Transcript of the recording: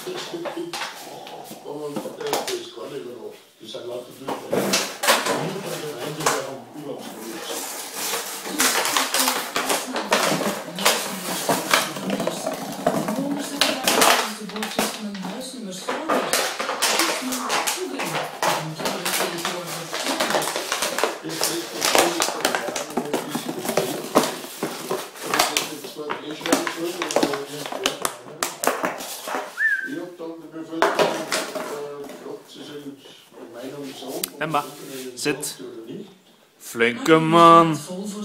Und das ist gar nicht noch. Das sind lauter Blüten. Einige haben Übergangsverlust. Emma, zit. Flinke man.